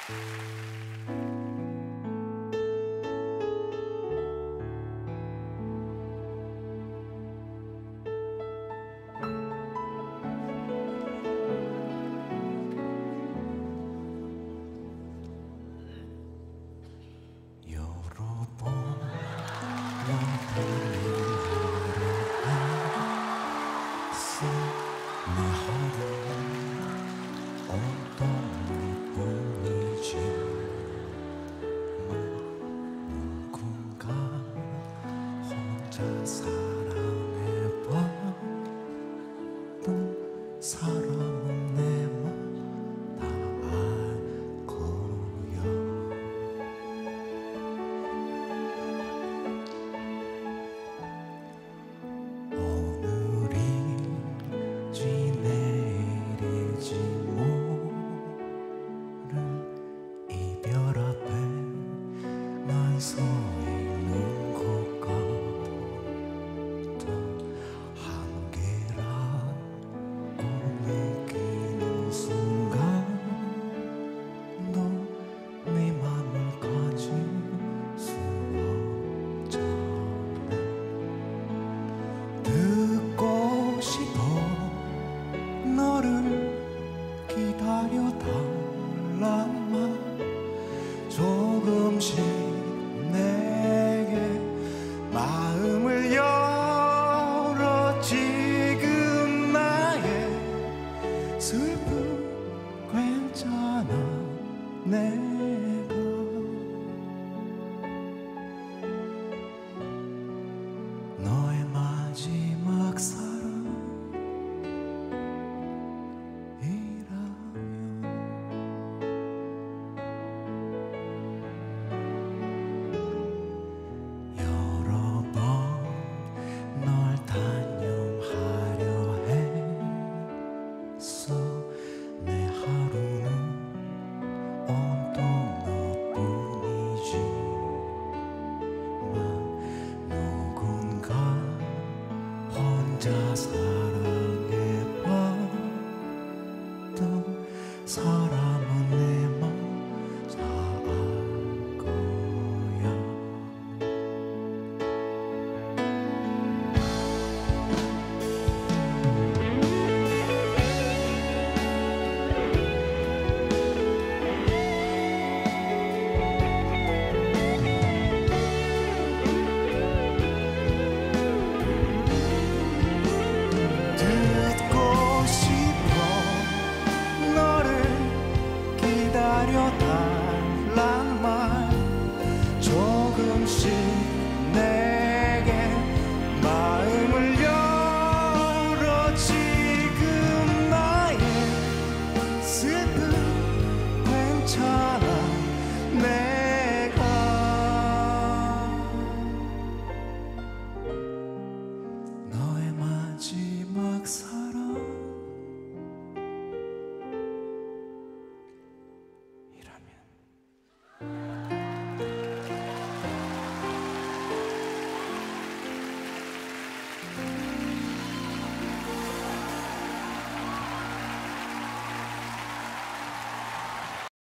사람은 내 맘 다 알 거야. 오늘인지 내일이지 모른 이별 앞에 난 서 있는 것 같아. 한계라고 느끼는 순간 너 네 맘을 가질 수 없잖아. 듣고 싶어 너를 기다려달란 말 조금씩 내게 마음을 열어. 지금 나의 슬픔 괜찮아. 내가 너의 마지막 사랑이라면 여러 번 널 단념하려 했어. 내 하루는 온통 너뿐이지만 누군가 혼자 사랑해봐도 사람은 내 맘 다 알 거야. 듣고 싶어 너를 기다렸다.